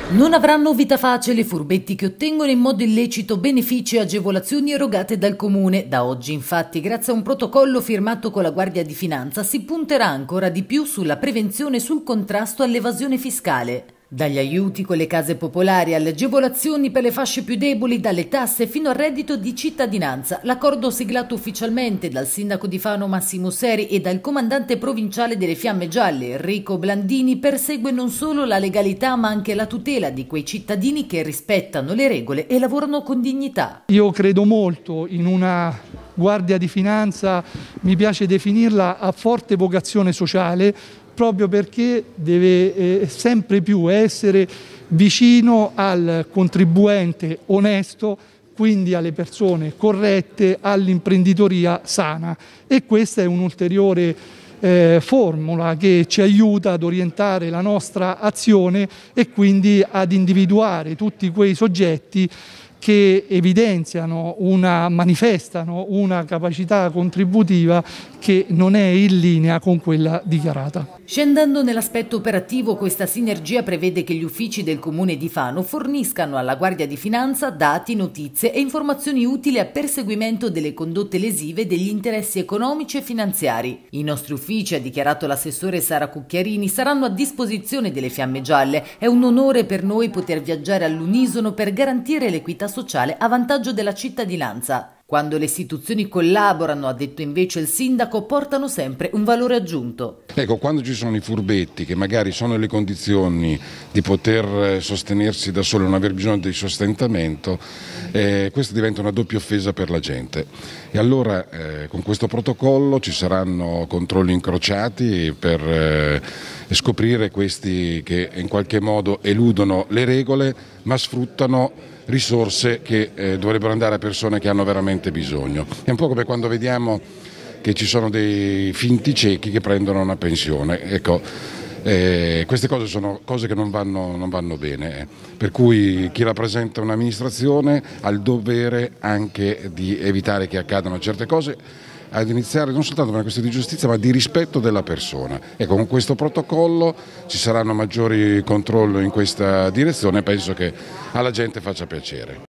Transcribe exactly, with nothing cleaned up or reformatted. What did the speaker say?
Non avranno vita facile i furbetti che ottengono in modo illecito benefici e agevolazioni erogate dal Comune. Da oggi, infatti, grazie a un protocollo firmato con la Guardia di Finanza, si punterà ancora di più sulla prevenzione e sul contrasto all'evasione fiscale. Dagli aiuti con le case popolari alle agevolazioni per le fasce più deboli, dalle tasse fino al reddito di cittadinanza, l'accordo siglato ufficialmente dal sindaco di Fano Massimo Seri e dal comandante provinciale delle Fiamme Gialle Enrico Blandini persegue non solo la legalità ma anche la tutela di quei cittadini che rispettano le regole e lavorano con dignità. Io credo molto in una Guardia di Finanza, mi piace definirla a forte vocazione sociale, proprio perché deve eh, sempre più essere vicino al contribuente onesto, quindi alle persone corrette, all'imprenditoria sana, e questa è un'ulteriore eh, formula che ci aiuta ad orientare la nostra azione e quindi ad individuare tutti quei soggetti che evidenziano una, manifestano una capacità contributiva che non è in linea con quella dichiarata. Scendendo nell'aspetto operativo, questa sinergia prevede che gli uffici del Comune di Fano forniscano alla Guardia di Finanza dati, notizie e informazioni utili a perseguimento delle condotte lesive degli interessi economici e finanziari. I nostri uffici, ha dichiarato l'assessore Sara Cucchiarini, saranno a disposizione delle Fiamme Gialle. È un onore per noi poter viaggiare all'unisono per garantire l'equità sociale a vantaggio della cittadinanza. Quando le istituzioni collaborano, ha detto invece il sindaco, portano sempre un valore aggiunto. Ecco, quando ci sono i furbetti che magari sono nelle condizioni di poter sostenersi da soli, non aver bisogno di sostentamento, eh, questo diventa una doppia offesa per la gente. E allora eh, con questo protocollo ci saranno controlli incrociati per eh, scoprire questi che in qualche modo eludono le regole ma sfruttano risorse che eh, dovrebbero andare a persone che hanno veramente bisogno. È un po' come quando vediamo che ci sono dei finti ciechi che prendono una pensione. Ecco, eh, queste cose sono cose che non vanno, non vanno bene, eh. Per cui chi rappresenta un'amministrazione ha il dovere anche di evitare che accadano certe cose, ad iniziare non soltanto per una questione di giustizia ma di rispetto della persona. E con questo protocollo ci saranno maggiori controlli in questa direzione e penso che alla gente faccia piacere.